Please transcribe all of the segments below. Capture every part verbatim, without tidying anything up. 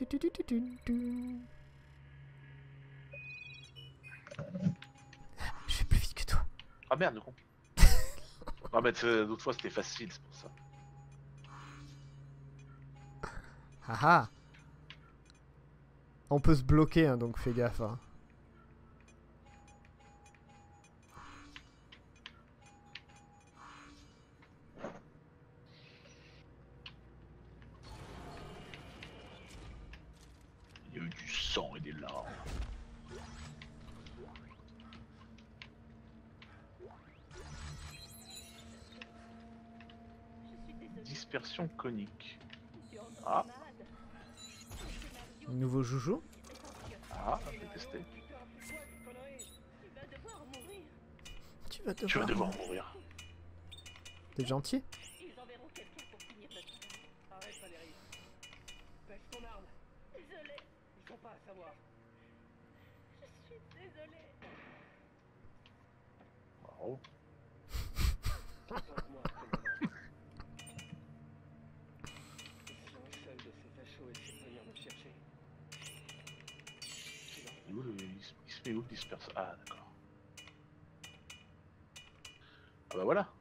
Tu, tu, tu, tu, tu, tu. Je vais plus vite que toi. Ah merde, con. Ah mais l'autre fois c'était facile, c'est pour ça. Haha. On peut se bloquer, hein, donc fais gaffe. Hein. Il y a eu du sang et des larmes. Dispersion conique. Ah. Nouveau joujou. Ah, je vais tester. Tu vas devoir, Tu vas devoir mourir. T'es gentil. Ils enverront quelqu'un pour finir notre temps. Arrête Valérie. Baisse ton arme. Désolée. Ils sont pas à savoir. Je suis désolée. Bravo. Moi, si un seul de ces fachos essaie de venir me chercher. Il, où, le... il se il se met où le disperse? Ah d'accord. Ah bah voilà.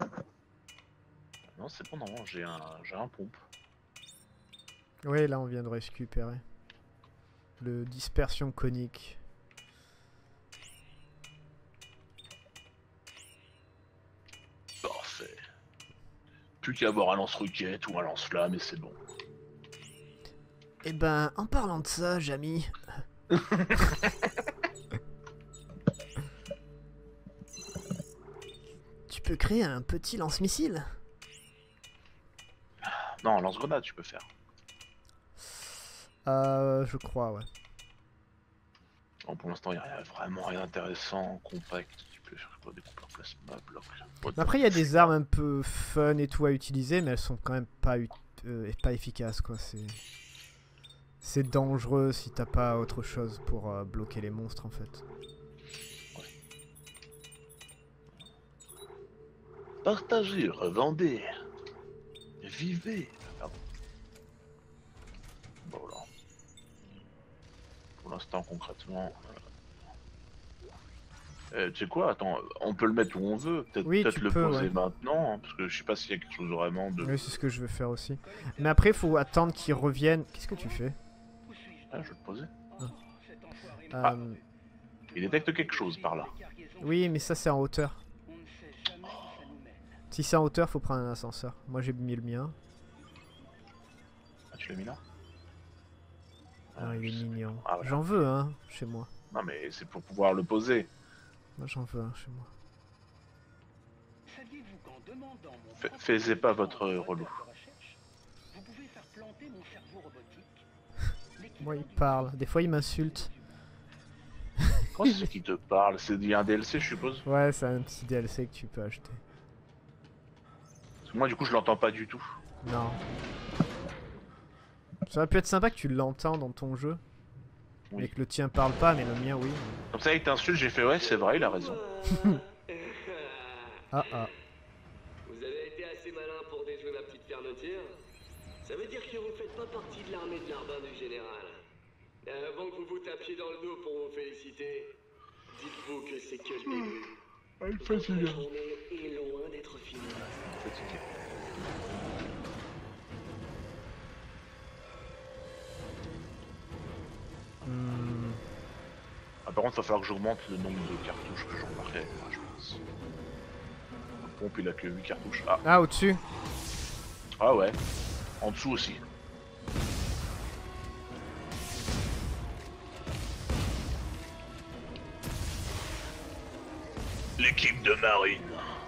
Non c'est bon, non, j'ai un, j'ai un pompe. Oui, là on vient de récupérer. Le dispersion conique. Parfait. Plus qu'à avoir un lance-roquette ou un lance-flamme et c'est bon. Eh ben, en parlant de ça, Jamy... tu peux créer un petit lance-missile. Non, lance-grenade tu peux faire. Euh, je crois, ouais. Bon, pour l'instant il n'y a vraiment rien d'intéressant, compact. Tu peux faire quoi? Des coupeurs plasma, bloc. Mais après, il y a des armes un peu fun et tout à utiliser, mais elles sont quand même pas, ut- euh, pas efficaces, quoi. C'est... C'est dangereux si t'as pas autre chose pour euh, bloquer les monstres, en fait. Partagez, revendez. Vivez. Pardon. Bon, voilà. Pour l'instant, concrètement... Euh, tu sais quoi, attends, on peut le mettre où on veut, peut-être Oui, peut tu le peux, poser ouais. maintenant, hein, parce que je sais pas s'il y a quelque chose vraiment de... Oui, c'est ce que je veux faire aussi. Mais après, faut attendre qu'ils reviennent. Qu'est-ce que tu fais? Ah, je vais le poser. Ah. Euh... Il détecte quelque chose par là. Oui, mais ça c'est en hauteur. Si c'est en hauteur, faut prendre un ascenseur. Moi j'ai mis le mien. Ah, tu l'as mis là? Ah, il est mignon. Ah, voilà. J'en veux un, hein, chez moi. Non mais c'est pour pouvoir le poser. Moi j'en veux un chez moi. Faisez pas votre relou. Moi il parle, des fois il m'insulte. Comment c'est qui te parle? C'est un D L C je suppose? Ouais, c'est un petit D L C que tu peux acheter. Parce que moi du coup je l'entends pas du tout. Non. Ça aurait pu être sympa que tu l'entends dans ton jeu. Oui. Et que le tien parle pas, mais le mien oui. Comme ça avec t'insulte, j'ai fait ouais c'est vrai, il a raison. Ah ah. Vous avez été assez malin pour déjouer ma petite fermeture. Ça veut dire que vous faites pas partie de l'armée de l'Arbin du général. Avant que vous vous tapiez dans le dos pour vous féliciter, dites-vous que c'est que le début. Votre journée est loin d'être finie. Fatigué. Hmm. Ah, par contre, il va falloir que j'augmente le nombre de cartouches que j'embarquerai, je pense. Le pompe, il a que huit cartouches. Ah, Ah, au-dessus. ah ouais. En dessous aussi. L'équipe de marine.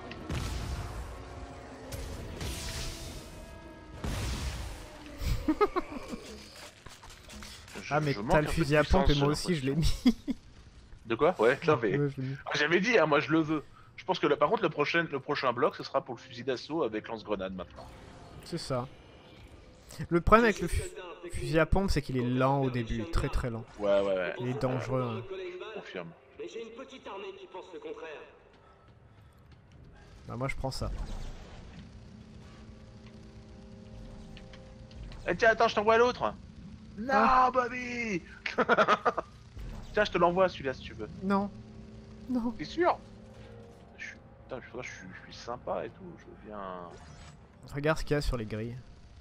Je- Ah, mais je manque t'as un le peu fusil de à pompe et puissance, moi j'ai aussi je l'ai l'impression. mis. De quoi? Ouais, j'avais. Ouais, je l'ai mis. J'avais dit, hein, moi je le veux. Je pense que là, par contre, le prochain, le prochain bloc, ce sera pour le fusil d'assaut avec lance-grenade maintenant. C'est ça. Le problème avec le fu- fusil à pompe, c'est qu'il est lent au début, très très lent. Ouais, ouais, ouais. Il est dangereux. Hein. Confirme. Mais j'ai une petite armée qui pense le contraire. Bah, moi je prends ça. Eh tiens, attends, je t'envoie l'autre. Non, Ah. Bobby. Tiens, je te l'envoie celui-là si tu veux. Non. Non. T'es sûr? Je suis... Putain, je, je, suis, je suis sympa et tout, je viens... Regarde ce qu'il y a sur les grilles.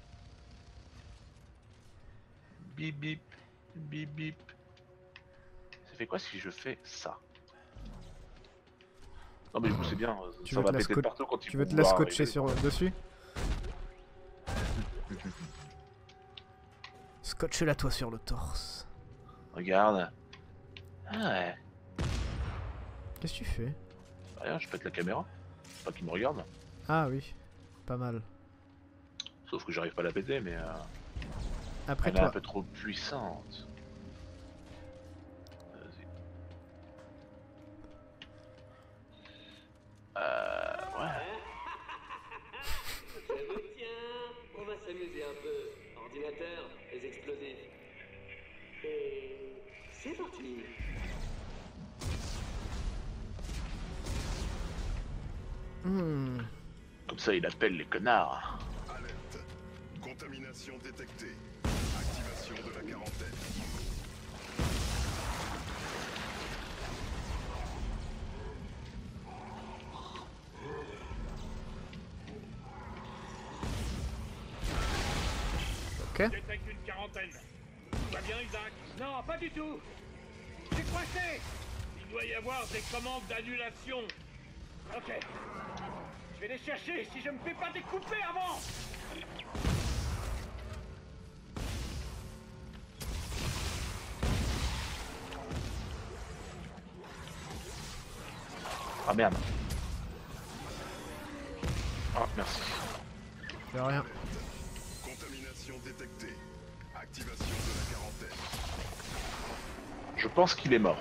Bip bip, bip bip. Ça fait quoi si je fais ça? Non mais du coup c'est bien, Tu ça veux va te la péter scot- partout quand ils Tu veux vont te la vouloir scotcher arriver. sur dessus? Scotche-la toi sur le torse. Regarde. Ah ouais. Qu'est-ce que tu fais? Rien, je pète la caméra. Pas qu'il me regarde. Ah oui. Pas mal. Sauf que j'arrive pas à la péter mais... Euh... Après Elle est un toi. peu trop puissante. Vas-y. Euh... Ouais. Ça me tient. On va s'amuser un peu. Ordinateur, les explosifs. Et c'est parti. Hmm. Comme ça il appelle les connards. Alerte. Contamination détectée. Activation de la quarantaine. Ok. Détecte une quarantaine. Tout va bien, Isaac? Non, pas du tout. J'ai coincé. Il doit y avoir des commandes d'annulation. Ok. Je vais les chercher si je me fais pas découper avant. Ah merde. Ah merci. De rien. Contamination détectée. Activation de la quarantaine. Je pense qu'il est mort.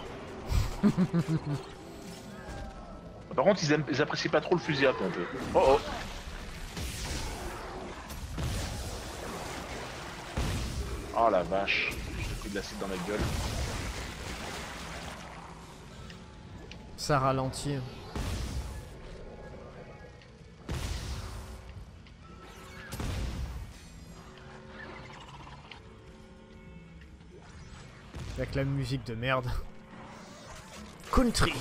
Par contre ils, aiment, ils apprécient pas trop le fusil à pompe. Oh oh. Oh la vache. J'ai pris de l'acide dans la gueule. Ça ralentit. Avec la musique de merde. Country.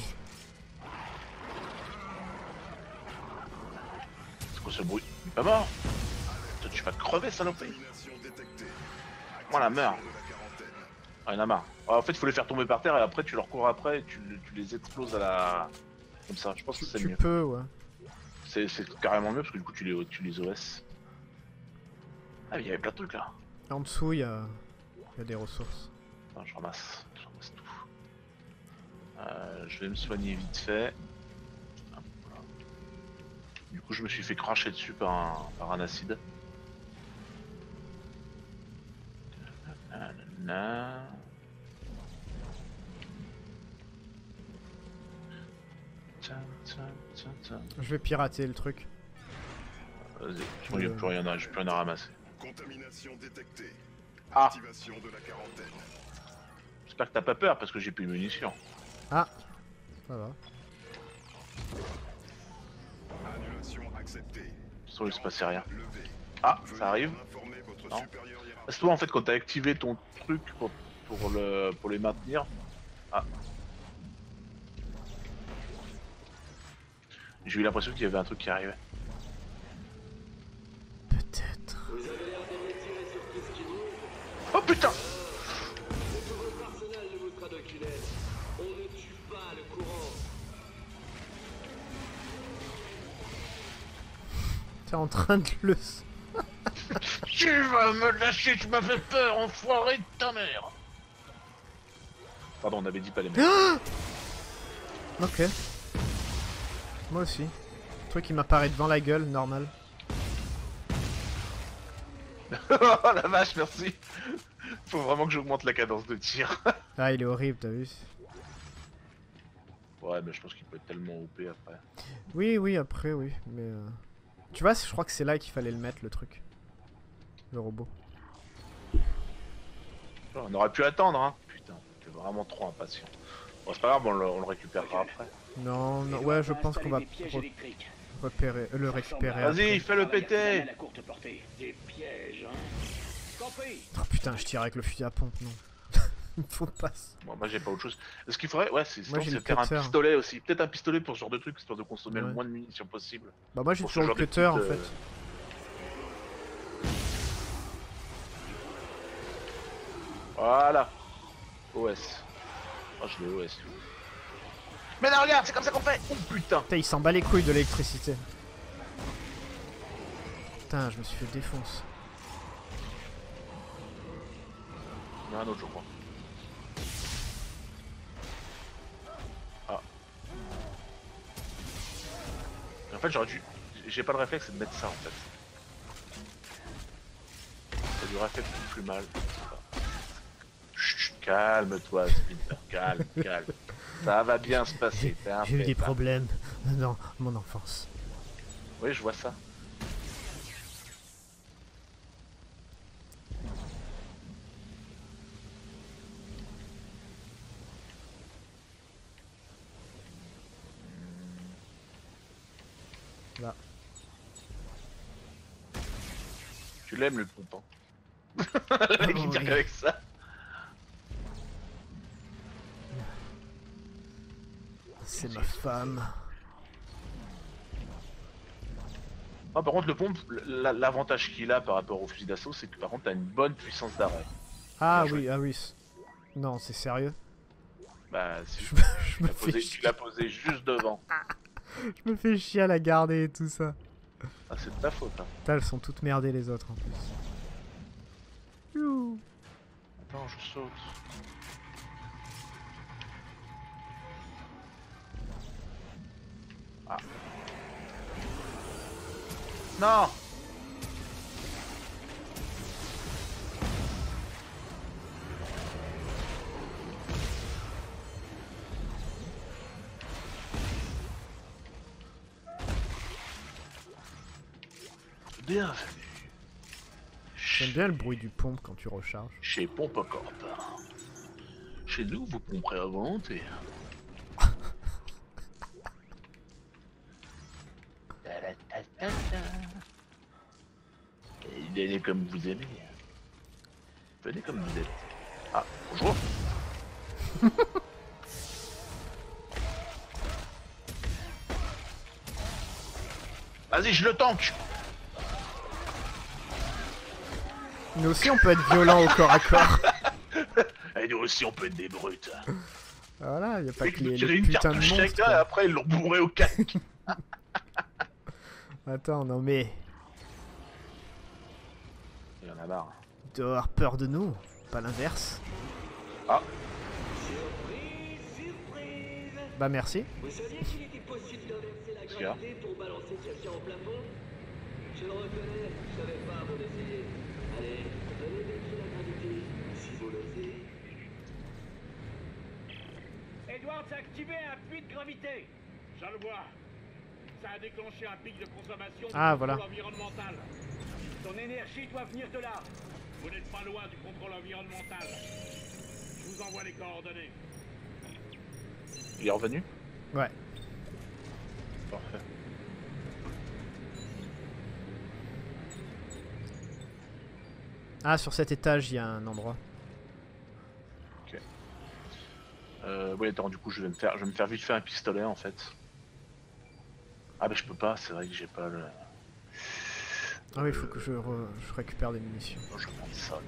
C'est quoi ce bruit? Il est pas mort? Toi tu vas crever salopé. Contamination détectée. Moi la meurt. De la quarantaine. Ah, il y en a marre. Ah, en fait, il faut les faire tomber par terre et après tu leur cours après et tu, tu les exploses à la... Comme ça, je pense que c'est Tu mieux. peux, ouais. C'est carrément mieux parce que du coup tu les, tu les O S. Ah, mais il y avait plein de trucs là. En dessous, il y a... il y a des ressources. Attends, je ramasse. Je ramasse tout. Euh, je vais me soigner vite fait. Hop, voilà. Du coup, je me suis fait cracher dessus par un, par un acide. Nanana. Tiens, tiens, tiens, tiens. Je vais pirater le truc. Vas-y, je crois qu'il n'y a plus rien à, j'ai plus rien à ramasser. Contamination détectée. Ah. Activation de la quarantaine. J'espère que t'as pas peur parce que j'ai plus de munitions. Ah. Ça va. Annulation acceptée. Sinon il se passait rien. Levé. Ah, Veuillez ça arrive. informer votre Non. supérieur hiérarchique. C'est toi en fait quand t'as activé ton truc pour, pour, le, pour les maintenir. Ah. J'ai eu l'impression qu'il y avait un truc qui arrivait. Peut-être. Vous avez l'air d'aimer tirer sur tout ce qui bouge. Oh putain! Le tout votre arsenal ne vous sera d'aucune aide. On ne tue pas le courant. T'es en train de le... Tu vas me lâcher, tu m'as fait peur, enfoiré de ta mère! Pardon, on avait dit pas les mêmes. Ok. Moi aussi. Le truc qui m'apparaît devant la gueule, normal. Oh la vache, merci! Faut vraiment que j'augmente la cadence de tir. Ah, il est horrible, t'as vu? Ouais, mais je pense qu'il peut être tellement O P après. Oui, oui, après, oui. Mais... Euh... Tu vois, je crois que c'est là qu'il fallait le mettre, le truc. Le robot. On aurait pu attendre, hein. Putain, t'es vraiment trop impatient. Bon, c'est pas grave, on le, on le récupérera après. Non, non, ouais, je pense qu'on va re- repérer, euh, le récupérer. Vas-y, après. fais le péter! À la courte portée. Des pièges, hein. Quand t'en prie. Oh putain, je tire avec le fusil à pompe, non. Il faut pas. Bon, moi j'ai pas autre chose. Est-ce qu'il faudrait. Ouais, c'est Moi, sinon, j'ai c'est le faire un cutter. pistolet aussi. Peut-être un pistolet pour ce genre de truc, histoire de consommer Ouais. le moins de munitions possible. Bah, moi j'ai Pour ce toujours le genre de cutter en petites, fait. euh, Voilà. O S. Oh, je l'ai O S. Mais là, regarde, c'est comme ça qu'on fait. Oh putain. Putain, il s'en bat les couilles de l'électricité. Putain, je me suis fait défoncer. Il y en a un autre, je crois. Ah. En fait, j'aurais dû. J'ai pas le réflexe de mettre ça en fait. Ça lui aurait fait plus mal. Chut, calme-toi, Splinter, calme, calme. Ça va bien se passer. t'es un J'ai eu des pétard. problèmes dans mon enfance. Oui, je vois ça. Là. Tu l'aimes le pompon. Le mec il tire oui. qu'avec ça. C'est ma femme. Ah, par contre, le pompe, la- l'avantage qu'il a par rapport au fusil d'assaut, c'est que par contre, t'as une bonne puissance d'arrêt. Ah Bien oui, joué. ah oui. c- Non, c'est sérieux. Bah, si Je, tu me- je me l'as fais posé, tu chier. l'as posé juste devant. Je me fais chier à la garder et tout ça. Ah, c'est de ta faute. Hein. Putain, elles sont toutes merdées les autres en plus. Youhou. Attends, je saute. Ah. Non. Bienvenue J'aime bien le bruit du pompe quand tu recharges. chez Pompe Corp. Chez nous, vous pomperez à volonté. Et venez comme vous aimez. Venez comme vous êtes. Ah, bonjour. Vas-y, je le tank. Nous aussi on peut être violent au corps à corps. Et nous aussi, on peut être des brutes. Voilà, y a pas Et que qu'ils nous les, tiraient les une putains de cartouche monstres. chacun et quoi. après ils l'ont bourré au casque. Attends, non mais... Il y en a marre. Tu dois avoir peur de nous, pas l'inverse. Ah, Surprise, surprise. Bah merci. Vous saviez qu'il était possible d'inverser la qu'il y a gravité pour balancer quelqu'un au plafond? Je le reconnais, je savais pas avant d'essayer. Allez, venez vérifier la gravité, si vous l'osez. Edwards a activé un puits de gravité. Je le vois. Ça a déclenché un pic de consommation Ah, du contrôle voilà. environnemental. Son énergie doit venir de là. Vous n'êtes pas loin du contrôle environnemental. Je vous envoie les coordonnées. il est revenu. Ouais. Parfait. Ah, sur cet étage, il y a un endroit. Euh, oui, attends, du coup, je vais me faire, je vais me faire vite fait un pistolet en fait. Ah, bah, je peux pas, c'est vrai que j'ai pas le. Ah oui, il faut que je, re- je récupère des munitions. Non, je vais prendre ça.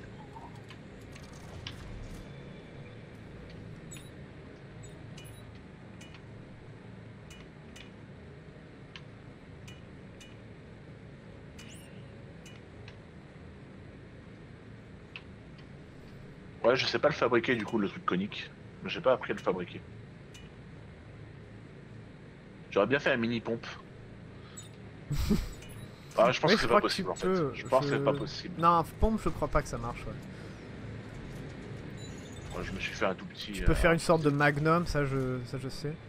Ouais, je sais pas le fabriquer du coup, le truc conique. Mais j'ai pas appris à le fabriquer. J'aurais bien fait un mini pompe. Ah, je pense Oui, que je c'est crois pas que tu possible en fait. peux, Je pense que je- c'est pas possible. Non, pompe, je crois pas que ça marche. Ouais. Ouais, je me suis fait un tout petit. Tu peux euh, faire une sorte de magnum, ça je, ça je sais.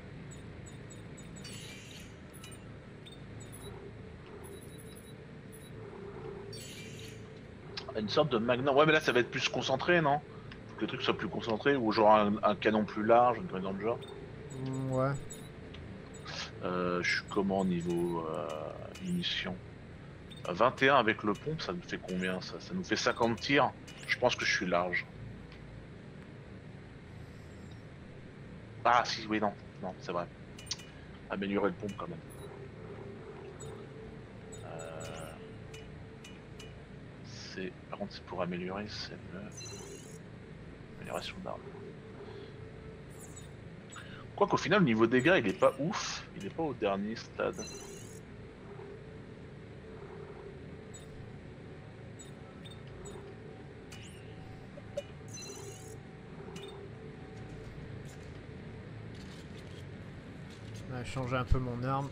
Une sorte de magnum. Ouais, mais là ça va être plus concentré, non? Faut que le truc soit plus concentré ou genre un, un canon plus large, un truc dans le genre. Mm, ouais. Euh, je suis comment au niveau euh, munitions? vingt et un avec le pompe, ça nous fait combien ça? Ça nous fait cinquante tirs. Je pense que je suis large. Ah si, oui, non, non, c'est vrai. Améliorer le pompe quand même. Euh... C'est... Par contre, c'est pour améliorer, c'est le... Amélioration d'armes. Quoi qu'au final, au niveau dégâts, il est pas ouf. Il est pas au dernier stade. On va changer un peu mon arme.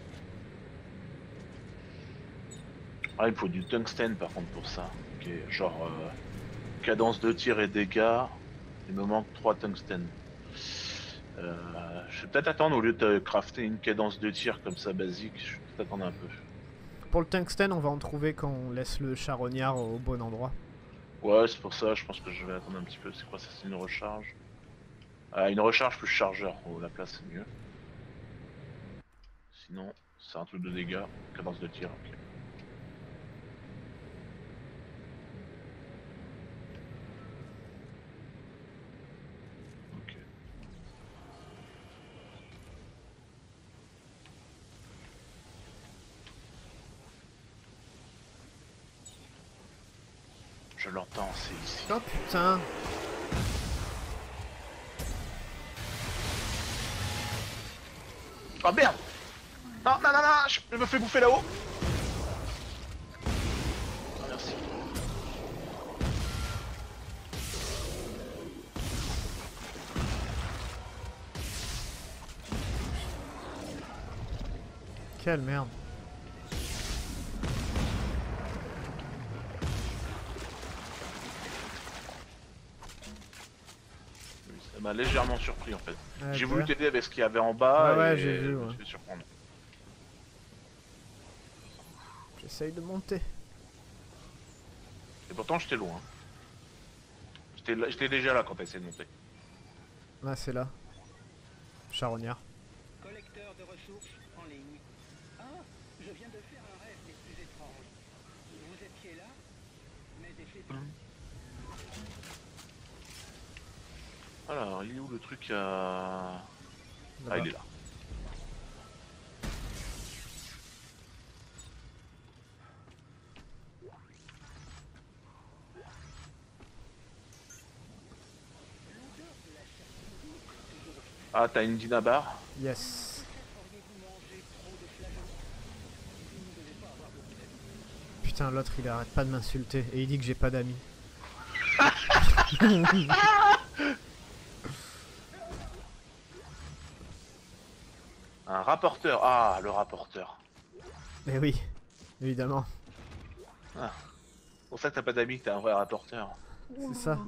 Ah, il me faut du tungstène par contre pour ça. Ok, genre euh, cadence de tir et dégâts. Il me manque trois tungstènes. Euh, je vais peut-être attendre au lieu de crafter une cadence de tir comme ça basique. Je vais peut-être attendre un peu. Pour le tungstène, on va en trouver quand on laisse le charognard au bon endroit. Ouais, c'est pour ça. Je pense que je vais attendre un petit peu. C'est quoi ça? C'est une recharge. Ah, une recharge plus chargeur. Oh, la place c'est mieux. Sinon, c'est un truc de dégâts. Cadence de tir. Ok. Je l'entends, c'est ici. Oh putain! Oh merde! Non, non, non, non, je me fais bouffer là-haut! Ah, merci. Quelle merde! Ça m'a légèrement surpris en fait. Ah, j'ai bah. voulu t'aider avec ce qu'il y avait en bas. Ouais, ouais, et j'ai vu, je me ouais. suis fait surprendre. J'essaye de monter. Et pourtant j'étais loin. J'étais là- j'étais déjà là quand t'as essayé de monter. Ah, c'est là. Charognard. Collecteur de ressources en ligne. Ah, je viens de faire un rêve des plus étranges. Vous étiez là, mais des faits. Alors, il est où le truc à... Ah, Là-bas. il est là. Ah, t'as une dinabar? Yes. Putain, l'autre il arrête pas de m'insulter et il dit que j'ai pas d'amis. Un rapporteur. Ah, le rapporteur. Mais oui, évidemment. Ah. C'est pour ça que t'as pas d'amis, que t'es un vrai rapporteur. C'est ça.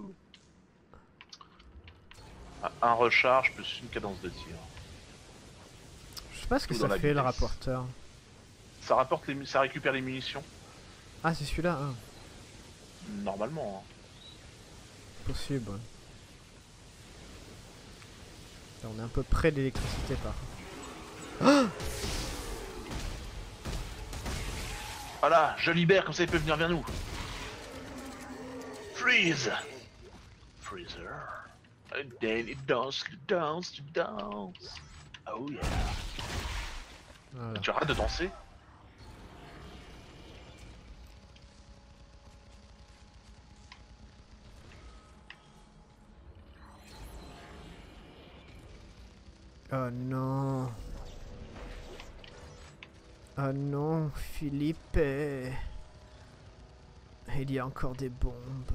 Ah, un recharge plus une cadence de tir. Je sais pas ce que Tout ça dans la fait le vitesse. rapporteur. Ça rapporte les, mu- ça récupère les munitions. Ah, c'est celui-là, hein. Normalement. Hein. Possible. Ouais. Là, on est un peu près de l'électricité par contre. Voilà, je libère, comme ça il peut venir vers nous. Freeze! Freezer. And then it dance, it dance, it dance. Oh yeah. Voilà. Tu arrêtes de danser? Oh non. Oh non, Philippe. Il y a encore des bombes.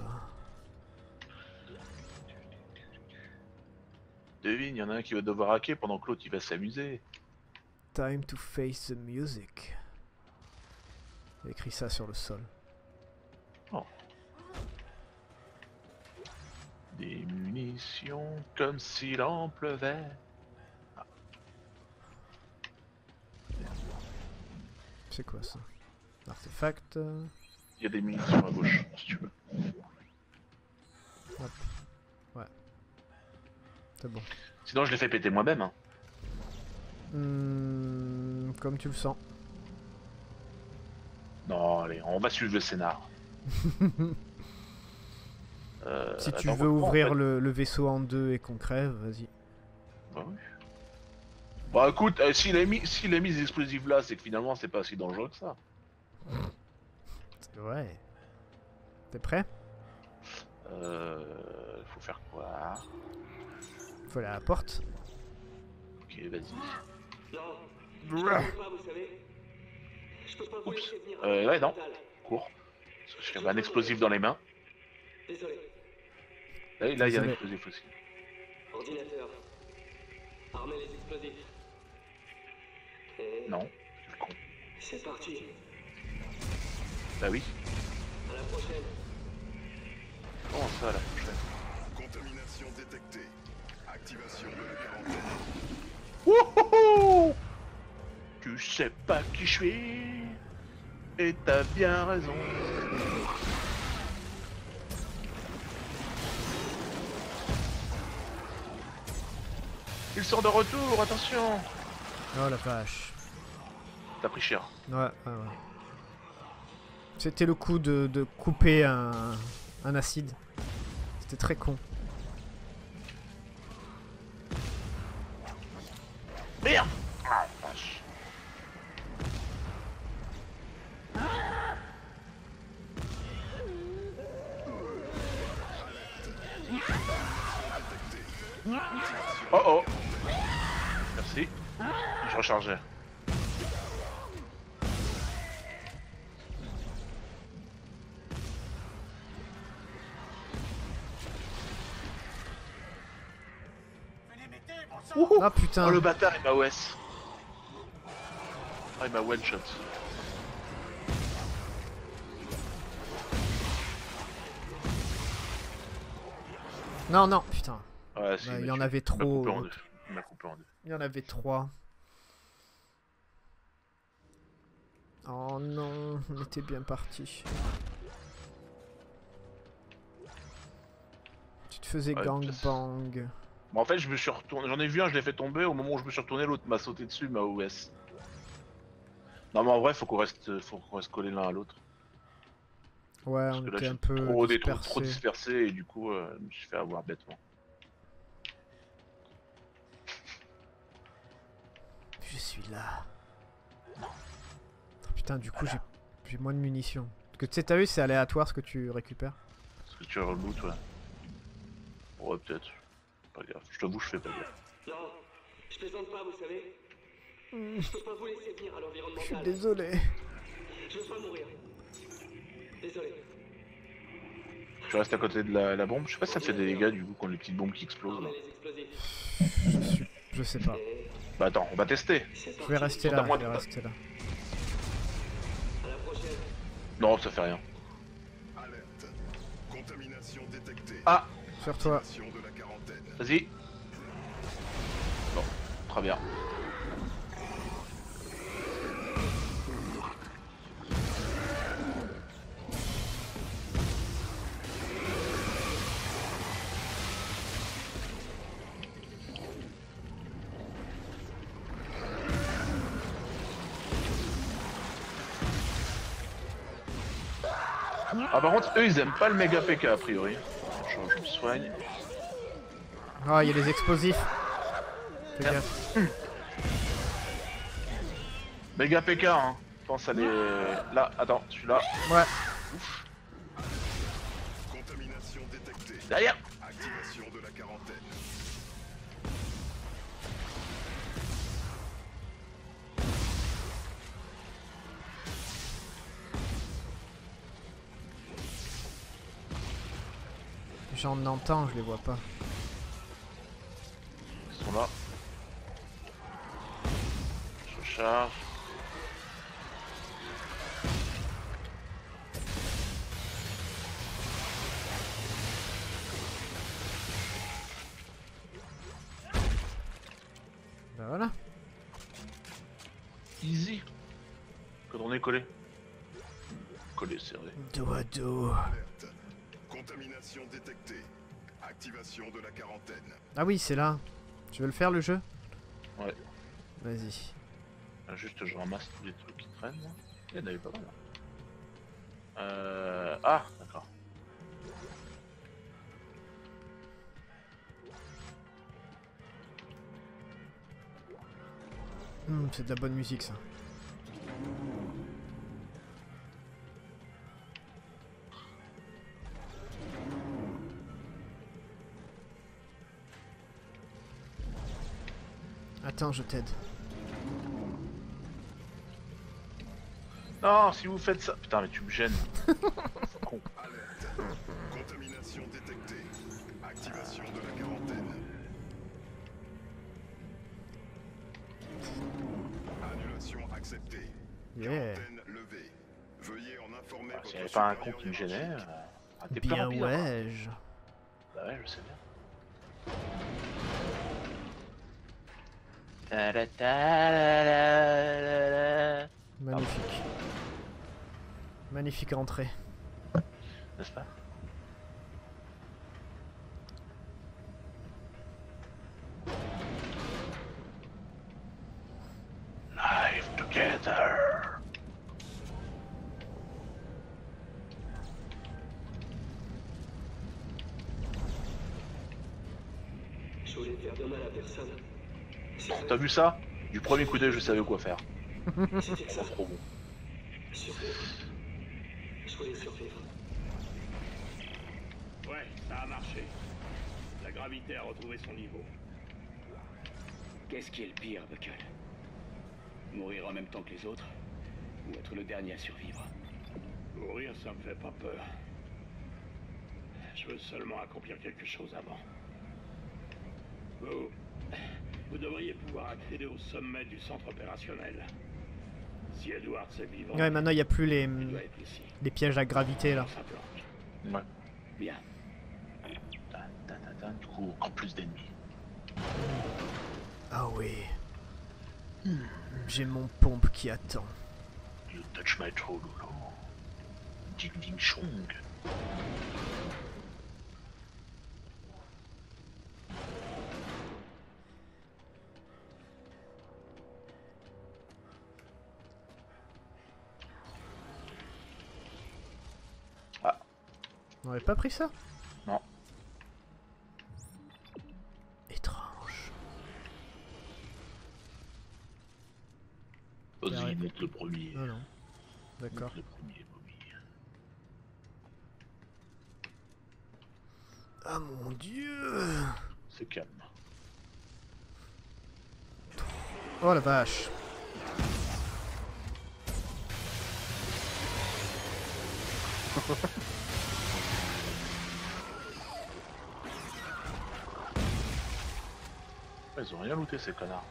Devine, il y en a un qui va devoir hacker pendant que l'autre il va s'amuser. Time to face the music. Il a écrit ça sur le sol. Des munitions comme s'il en pleuvait. C'est quoi ça? Artefact. Il y a des munitions à gauche, si tu veux. Hop. Ouais. C'est bon. Sinon je l'ai fait péter moi-même. Hein. Hmm, comme tu le sens. Non, allez, on va suivre le scénar. euh, Si tu attends, veux pourquoi, ouvrir en fait le, le vaisseau en deux et qu'on crève, vas-y. Bah oui. Bah écoute, euh, s'il a mis, s'il a mis des explosifs là, c'est que finalement c'est pas si dangereux que ça. C'est vrai. T'es prêt? Euh... Faut faire quoi? Faut aller à la porte. Ok, vas-y. Non, je peux pas, vous savez. Je peux pas vous Oups. laisser venir. Euh, ouais, non. Total. Cours. J'avais un explosif dans les mains. Désolé. Là, là, il y a un Désolé. explosif aussi. Ordinateur. Armez les explosifs. Et Non, je suis con. c'est parti. Bah oui. À la prochaine. Comment ça, la prochaine? Contamination détectée. Activation de la quarantaine. Wouhouhou! Tu sais pas qui je suis. Et t'as bien raison. Ils sont de retour, attention! Oh la vache. T'as pris cher. Ouais, ouais, ouais. C'était le coup de, de couper un, un acide. C'était très con. Merde! Ah, vache. Oh oh! Merci. Je rechargeais. Wouhou! Ah putain. Oh le bâtard, il m'a O S. Ah, il m'a one shot. Non, non, putain. Ouais, si, Bah, il il y m'a en tué. avait Il m'a trop. coupé en deux. Il m'a coupé en deux. Il y en avait trois. Oh non, on était bien parti. Tu te faisais Ouais, gangbang. Bon, en fait, je me suis retourné. J'en ai vu un, je l'ai fait tomber. Au moment où je me suis retourné, l'autre m'a sauté dessus, m'a O S. Non, mais en vrai, faut qu'on reste, faut qu'on reste collés l'un à l'autre. Ouais, Parce on que là, était j'ai un peu trop, des- trop, trop dispersés. dispersé et du coup, euh, je me suis fait avoir bêtement. Je suis là. Oh, putain, du coup, j'ai j'ai moins de munitions. Parce que tu sais, t'as vu, c'est aléatoire ce que tu récupères. Parce que tu rebootes, ouais. Ouais, peut-être. Pas grave. Je t'avoue, je fais pas gaffe. Non, je plaisante pas, vous savez. Je peux pas vous laisser venir à Je suis l'environnemental. désolé. Je veux pas mourir. Désolé. Je reste à côté de la, la bombe. Je sais pas si ça fait des dégâts du coup quand les petites bombes qui explosent. Armez Là. les explosifs. Je suis... Je sais pas. Et Bah attends, on va tester. c'est Je parti. vais rester Sont à là, moi je vais de- rester là. À la prochaine. Non, ça fait rien. Alerte. Contamination détectée. Ah, Sur toi. Activation de la quarantaine. vas-y. Bon, très bien. Ah par contre, eux ils aiment pas le méga P K a priori. Je, je me soigne. Ah, il y a des explosifs. Fais gaffe. Méga P K hein. Pense à les... Là, attends, je suis là. Ouais. Ouf. Contamination détectée. Derrière. Activation de la quarantaine. J'en entends, je les vois pas. Ils sont là. Je charge. Bah voilà. Easy. Quand on est collé. Collé serré. Dos à dos. Alerte. Contamination détectée. Activation de la quarantaine. Ah oui, c'est là. Tu veux le faire le jeu? Ouais. Vas-y. Là, juste je ramasse tous les trucs qui traînent. là. Il y en avait pas mal. Là. Euh... Ah, d'accord. Hmm, c'est de la bonne musique ça. Attends, je t'aide. Non, si vous faites ça... Putain, mais tu me gênes. Con. Alerte. Contamination détectée. Activation de la quarantaine. Annulation acceptée. Yeah. Quarantaine levée. Veuillez en informer Ah, votre S'il n'y avait pas un con supérieur qui me gênait... hiérarchique. Euh... Ah, t'es plus Bien rapide, hein. ouais. je- Bah ouais, je sais bien. Ta-da-ta-la-la-la-la. Magnifique. Magnifique entrée. N'est-ce pas? Live together. Je voulais faire de mal à personne. C'est Oh, vrai. t'as vu ça? Du premier coup d'œil, je savais quoi faire. C'était que ça. C'est trop bon. Survivre. Je voulais survivre. Ouais, ça a marché. La gravité a retrouvé son niveau. Qu'est-ce qui est le pire, Buckle? Mourir en même temps que les autres? Ou être le dernier à survivre? Mourir, ça me fait pas peur. Je veux seulement accomplir quelque chose avant. Vous... Vous devriez pouvoir accéder au sommet du centre opérationnel. Si Edwards est vivant, Ouais, maintenant il n'y a plus les, il doit être ici. les pièges à gravité là. Dans sa planque. Ouais. Bien. Ta, ta, ta, ta. Du coup, encore plus d'ennemis. Ah oui. J'ai mon pompe qui attend. You touch my trololo. Ding ding chong. Ah, On avait pas pris ça? non. Étrange. Vas-y, Carré. monte le premier. Non, non. D'accord. Monte le premier, Bobby. Ah mon dieu. C'est calme. Oh la vache. Ils ont rien looté ces connards.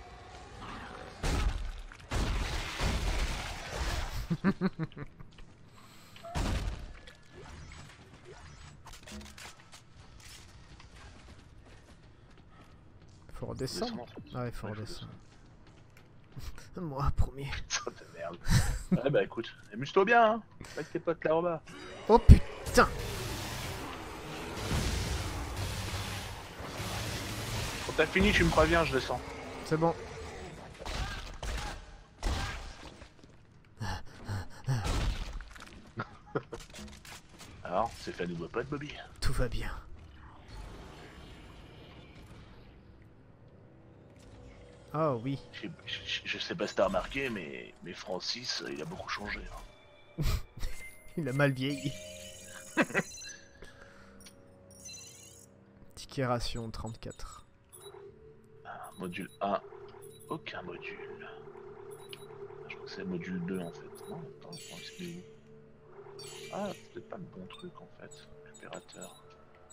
Faut redescendre. Descends, en fait. Ah ouais, faut Ouais, faut redescendre. Moi, premier. Putain de merde. Ouais bah écoute, amuse-toi bien hein. Avec tes potes là en bas. Oh putain. Quand t'as fini, tu me préviens, je descends. C'est bon. Alors, c'est fait à nouveau pote, Bobby. Tout va bien. Oh oui. Je, je- je sais pas si t'as remarqué, mais, mais Francis, il a beaucoup changé. hein. Il a mal vieilli. Ticket ration trente-quatre. Ah, module un, aucun module. Je crois que c'est le module deux en fait. Non, attends, attends, excusez-moi. Ah, c'est peut-être pas le bon truc en fait. Récupérateur.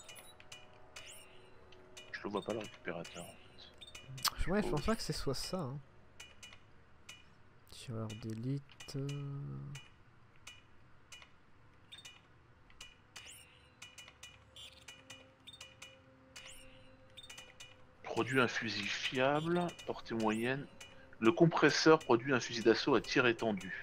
Je le vois pas le récupérateur en fait. Ouais, je pense pas que ce soit ça. Hein. Tireur d'élite. euh. Produit un fusil fiable, portée moyenne. Le compresseur produit un fusil d'assaut à tir étendu.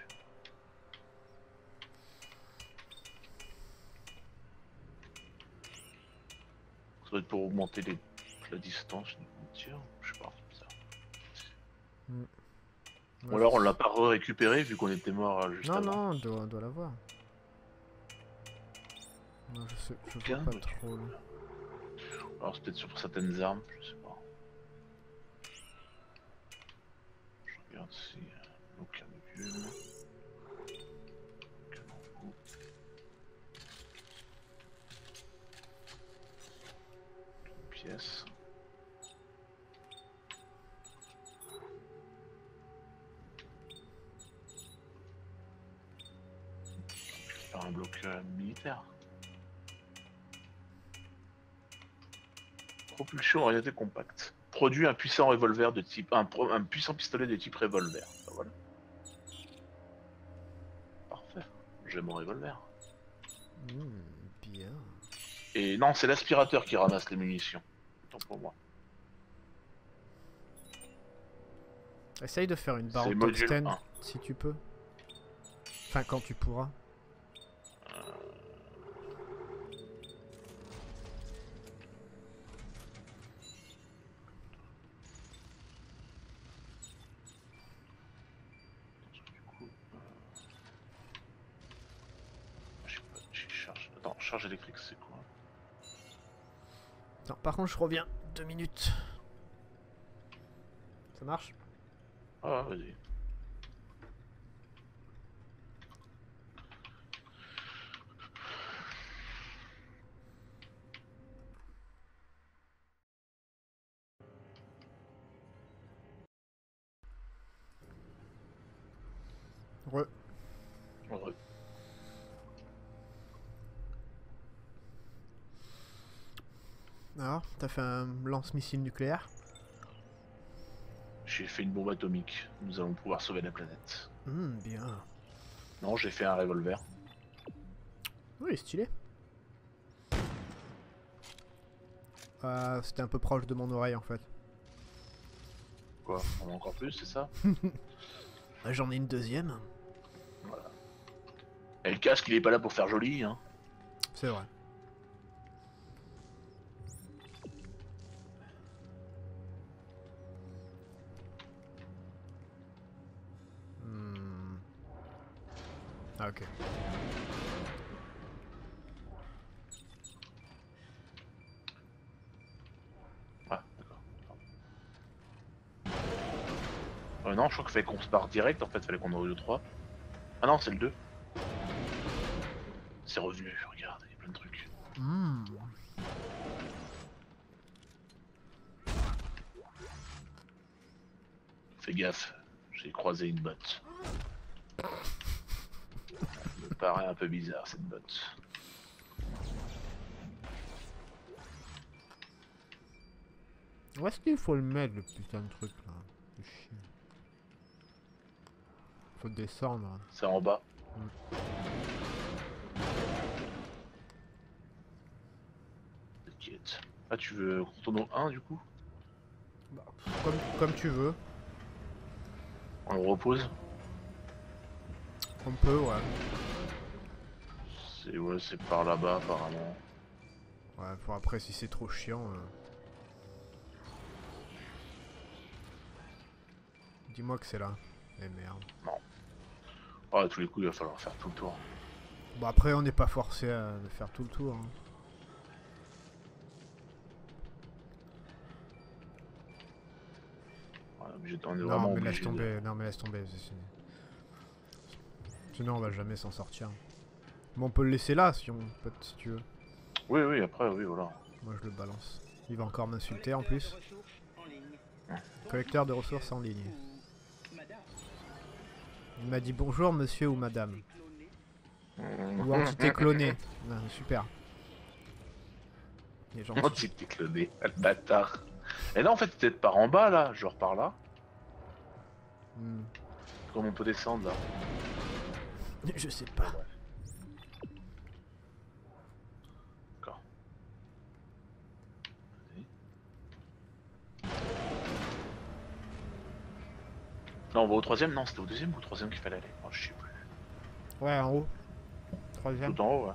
Ça doit être pour augmenter les... la distance du tir, je sais pas, ça. Ou Ouais, alors on je- l'a pas récupéré vu qu'on était mort euh, juste Non, avant. non, on doit, on doit l'avoir. Non, je sais, je Bien, vois pas voiture. trop. Là. Alors c'est peut-être sur certaines armes, je sais pas. Je regarde si... euh, aucun module. Canon. Une pièce. Par un bloc euh, militaire. Propulsion en réalité compacte. Produit un puissant revolver de type. Un, pro- un puissant pistolet de type revolver. Ben voilà. Parfait. J'ai mon revolver. Hmm, bien. Et non, c'est l'aspirateur qui ramasse les munitions. Tant pour moi. Essaye de faire une barre C'est en module tungstène un. si tu peux. Enfin, quand tu pourras. Du coup, euh... je sais pas, j'ai charge. Attends, charge électrique, c'est quoi? Non, par contre, je reviens. Deux minutes. Ça marche? Ah, vas-y. Ouais. Heureux. Alors, t'as fait un lance-missile nucléaire? J'ai fait une bombe atomique. Nous allons pouvoir sauver la planète. Hmm, bien. Non, j'ai fait un revolver. Oui, stylé. Euh, C'était un peu proche de mon oreille en fait. Quoi? On a encore plus, c'est ça? Ah, j'en ai une deuxième. Voilà. Et le casque, il est pas là pour faire joli, hein. C'est vrai. Hmm. Ah, ok. Ah, d'accord. Euh, non, je crois qu'il fallait qu'on se barre direct, en fait, il fallait qu'on aille au trois. Ah non, c'est le deux. C'est revenu, regarde, il y a plein de trucs. Hmm. Fais gaffe, j'ai croisé une botte. Elle me paraît un peu bizarre, cette botte. Où est-ce qu'il faut le mettre le putain de truc là? C'est chiant. Faut descendre. C'est en bas. T'inquiète. Ah, tu veux qu'on tourne au un du coup? Bah, comme, comme tu veux. On le repose? On peut, ouais. C'est ouais, c'est par là-bas apparemment. Ouais, pour après, si c'est trop chiant. euh. Dis-moi que c'est là. Eh merde. Oh, à tous les coups, il va falloir faire tout le tour. Bon, après, on n'est pas forcé à de faire tout le tour. Hein. On est, obligé de- on est Non, vraiment mais laisse obligé de- tomber. Non, mais laisse tomber. c'est- c'est- Sinon, on va jamais s'en sortir. Bon, on peut le laisser là si, on... peut- si tu veux. Oui, oui, après, oui, voilà. Moi, je le balance. Il va encore m'insulter en plus. Collecteur de ressources en ligne. Collecteur de ressources en ligne. Ou madame. Il m'a dit bonjour monsieur ou madame. Cloné. Ou entité clonée. Non, super. Il est gentil. Oh, tu t'es cloné, le bâtard. Et là, en fait, peut-être par en bas, là, genre par là. Hmm. Comment on peut descendre, là? Je sais pas. D'accord. Vas-y. Non, on va au troisième? Non, c'était au deuxième ou au troisième qu'il fallait aller? Oh, je sais plus. Ouais, en haut. Troisième. Tout en haut, ouais.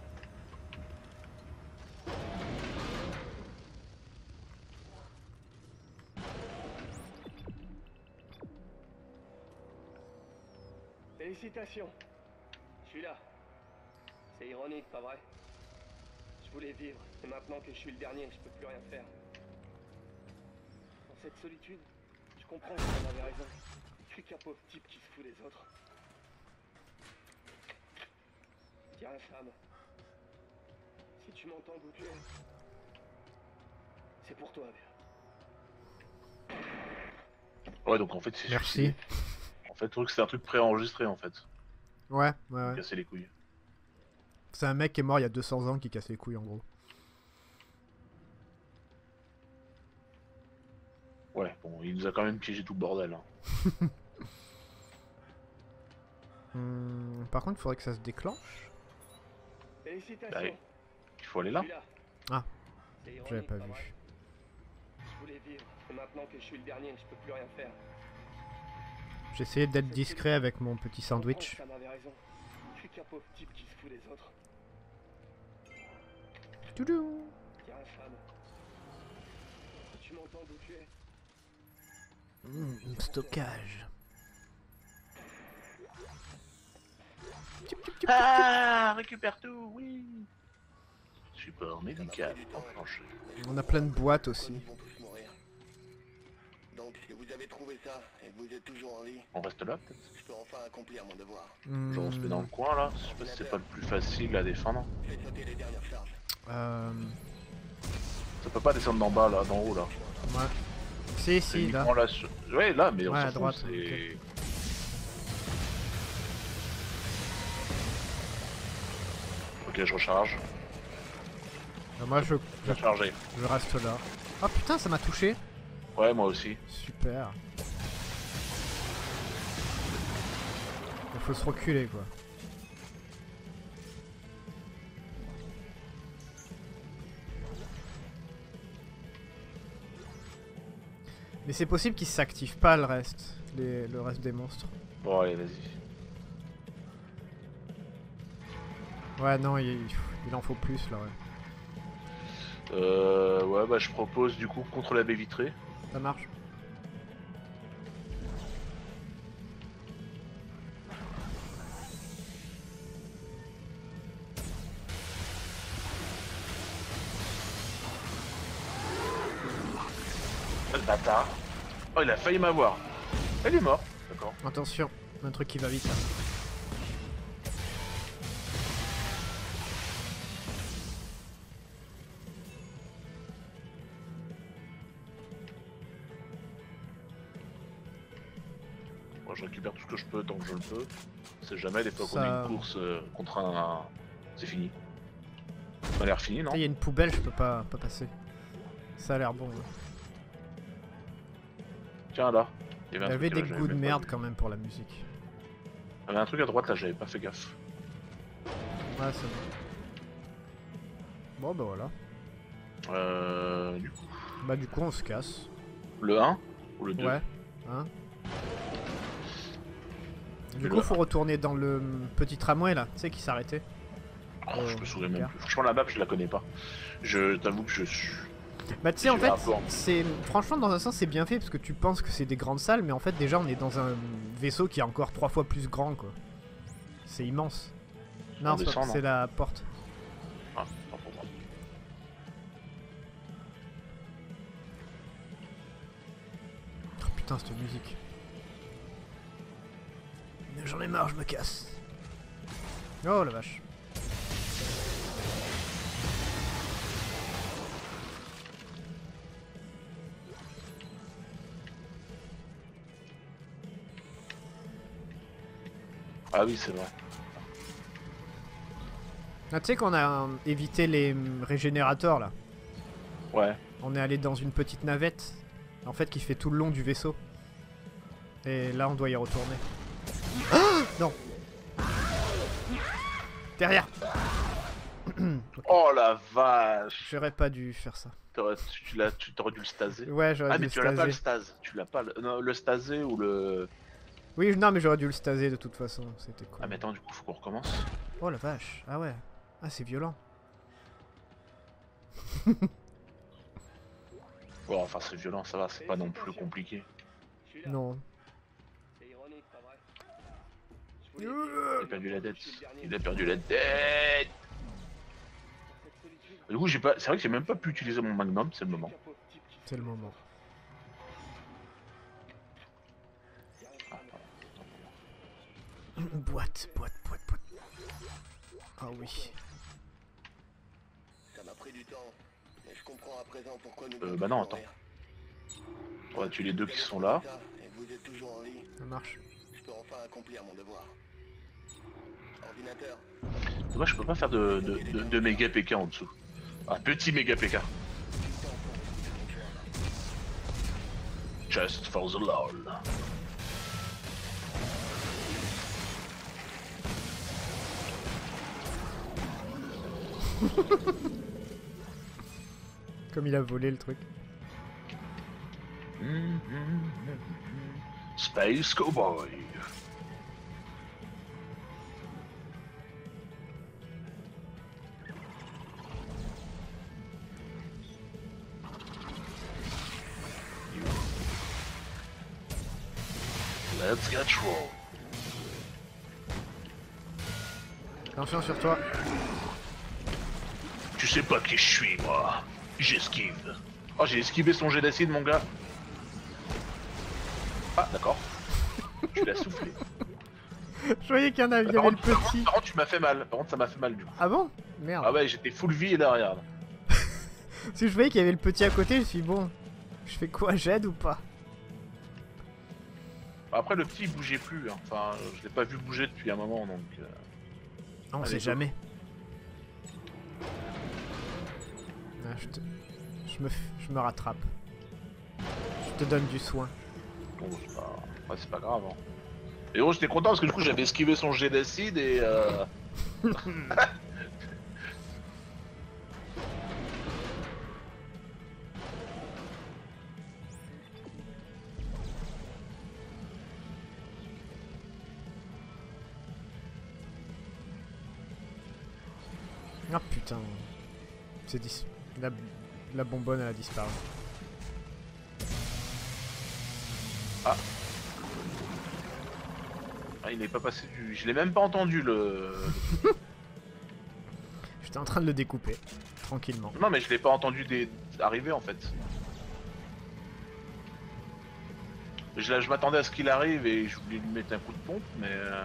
Félicitations. Je suis là. C'est ironique, pas vrai? Je voulais vivre, et maintenant que je suis le dernier, je peux plus rien faire. Dans cette solitude, je comprends que on avait raison. Je suis qu'un pauvre type qui se fout des autres. Tiens, Sam. Si tu m'entends d'où tu es, c'est pour toi, vieux. Ouais, donc en fait, c'est Merci. suicidé. En fait, le truc, c'est un truc préenregistré en fait. Ouais, ouais, ouais. Casser les couilles. C'est un mec qui est mort il y a deux cents ans qui casse les couilles en gros. Ouais, bon, il nous a quand même piégé tout le bordel. Hein. Hum, par contre, il faudrait que ça se déclenche. Félicitations. Bah, il faut aller là. Je suis là. Ah, C'est ironique, j'avais pas vrai vu. Je voulais vivre, et maintenant que je suis le dernier, je peux plus rien faire. J'essayais d'être discret avec mon petit sandwich. Sam avait raison. Je suis qu'un pauvre type qui se fout des autres. Toudou. Tiens, Sam. Si tu m'entends d'où tu es, Hum, stockage. Ah, récupère tout, oui. Support médical enclenché. On a plein de boîtes aussi. Ils vont tous mourir. Donc, si vous avez trouvé ça et que vous êtes toujours en vie, On reste là peut-être. je peux enfin accomplir mon devoir. Genre on se met dans le coin là. Je sais pas si c'est pas le plus facile à défendre. Faites sauter les dernières charges. Euh... Ça peut pas descendre d'en bas là, d'en haut là. Ouais. Si, C'est si, là. uniquement là. sur- Ouais, là, mais on Ouais, s'en à fout, droite, c'est. Ok, je recharge. Euh, moi, je, Je vais recharger. je reste là. Oh putain, ça m'a touché. Ouais, moi aussi. Super. Il faut se reculer, quoi. Mais c'est possible qu'ils s'activent pas le reste, les, le reste des monstres. Bon, allez, vas-y. Ouais, non, il, il en faut plus là, ouais. Euh, ouais, bah je propose du coup contre la baie vitrée. Ça marche. Ah, le bâtard. Oh, il a failli m'avoir. Il est mort. D'accord. Attention, un truc qui va vite là. Moi, je récupère tout ce que je peux tant que je le peux. On sait jamais, des fois qu'on Ça- a une course euh, contre un. C'est fini. Ça a l'air fini, non? Il y a une poubelle, je peux pas, pas passer. Ça a l'air bon. Ouais. Tiens là. Il y Il y avait, un avait truc, des là, j'avais goûts de même pas merde vu. quand même pour la musique. Il y avait un truc à droite là, j'avais pas fait gaffe. Ouais, c'est bon. Bon, bah voilà. Euh. Du coup. Bah, du coup, on se casse. Le un ou le deux? Ouais. Hein. Du Le coup, un. faut retourner dans le hum, petit tramway là, tu sais, qui s'arrêtait. Oh, je Oh, me souviens même gare. plus. Franchement, la map, je la connais pas. Je t'avoue que je suis. Bah, tu sais, en Je vais fait, un peu en- c'est. Franchement, dans un sens, c'est bien fait parce que tu penses que c'est des grandes salles, mais en fait, déjà, on est dans un vaisseau qui est encore trois fois plus grand, quoi. C'est immense. Non, On c'est pas- descend, non c'est la porte. Ah, pas pour moi. Oh putain, cette musique. Mais j'en ai marre, je me casse. Oh la vache. Ah oui, c'est vrai. Ah, tu sais qu'on a euh, évité les hum, régénérateurs là. Ouais. On est allé dans une petite navette, en fait, qui fait tout le long du vaisseau. Et là, on doit y retourner. Ah non. Derrière. Oh la vache. J'aurais pas dû faire ça. T'aurais- Tu, tu l'as- tu t'aurais dû le staser. Ouais, j'aurais Ah, dû mais le tu l'as pas le staser. stase. Tu l'as pas le. Non, le stasé ou le. Oui, non, mais j'aurais dû le staser de toute façon. C'était cool. Ah, mais attends, du coup, faut qu'on recommence. Oh la vache. Ah ouais. Ah, c'est violent. Bon, enfin, c'est violent, ça va, c'est pas non plus compliqué. je suis là. Non. C'est ironique, pas vrai? Je voulais Il vivre, a perdu la et tête. je suis le dernier. Il a perdu la tête. Dans cette solitude, Du coup, j'ai pas. C'est vrai que j'ai même pas pu utiliser mon magnum, c'est le moment. C'est le moment. Boîte, boîte, boîte, boîte. Ah oui. Ça m'a pris du temps, mais je comprends à présent pourquoi nous... Euh, bah non, attends. On va tuer les deux qui sont là. Et vous êtes toujours en vie. Ça marche. Je peux enfin accomplir mon devoir. Ordinateur. Moi, je peux pas faire de, de, de, de méga P K en dessous. Un petit méga P K. Just for the lol. Comme il a volé le truc. Space Cowboy. Let's get roll. Attention sur toi. Tu sais pas qui je suis, moi. J'esquive. Oh, j'ai esquivé son jet d'acide, mon gars. Ah, d'accord. Tu l'as soufflé. Je voyais qu'il y en avait, il y Par avait le contre, par contre, petit. par contre, tu m'as fait mal. Par contre, ça m'a fait mal, du coup. Ah bon? Merde. Ah ouais, j'étais full vie et là, regarde. Parce que je voyais qu'il y avait le petit à côté, je me suis dit, bon, je fais quoi, j'aide ou pas? Après, le petit, il bougeait plus. Hein. Enfin, je l'ai pas vu bouger depuis un moment, donc... Euh... Ah, on Allez, sait go. jamais. Ah, je, te... je, me... f- je me rattrape. Je te donne du soin. Bon, c'est pas... Ouais, c'est pas grave. Hein. Et gros, j'étais content parce que du coup, j'avais esquivé son jet d'acide et... Euh... Ah putain. C'est dis... La... La bonbonne elle a disparu. Ah. Ah, il n'est pas passé du... Je l'ai même pas entendu, le... J'étais en train de le découper. Tranquillement. Non, mais je l'ai pas entendu des... arriver, en fait. Je, je m'attendais à ce qu'il arrive et je voulais lui mettre un coup de pompe, mais... Euh...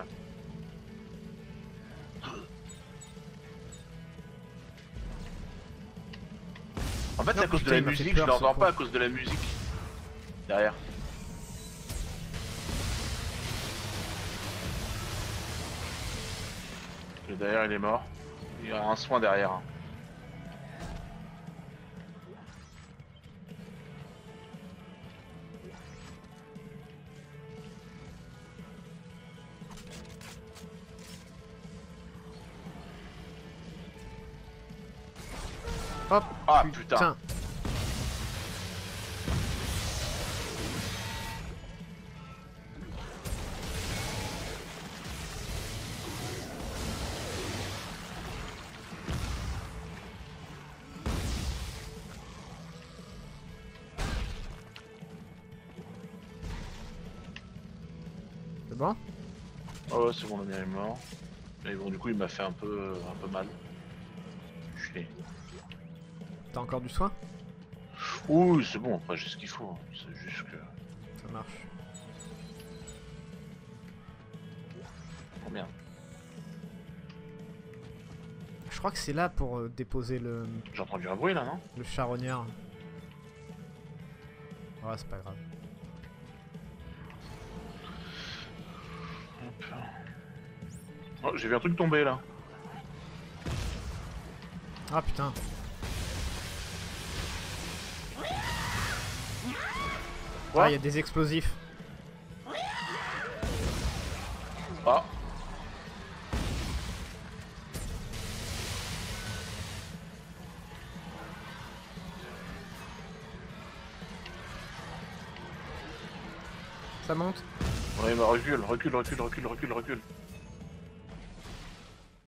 En fait, c'est à Non, cause de putain, la il m'a fait musique, je peur, ce l'entends con. pas à cause de la musique. Derrière. Le derrière, il est mort. Il y a un soin derrière. hein. Hop. Ah putain. Putain. C'est bon? Oh ouais, c'est bon, le mien est mort. Mais bon, du coup, il m'a fait un peu, un peu mal. Je suis... T'as encore du soin? Oui, c'est bon, après j'ai ce qu'il faut. hein. C'est juste que... Ça marche. Oh merde. Je crois que c'est là pour euh, déposer le, J'ai entendu un bruit là, non? le charognard. Ouais, c'est pas grave. Hop. Oh, j'ai vu un truc tomber là. Ah putain. Quoi? Ah, il y a des explosifs. Ah. Ça monte. Ouais, bah recule, recule, recule, recule, recule, recule.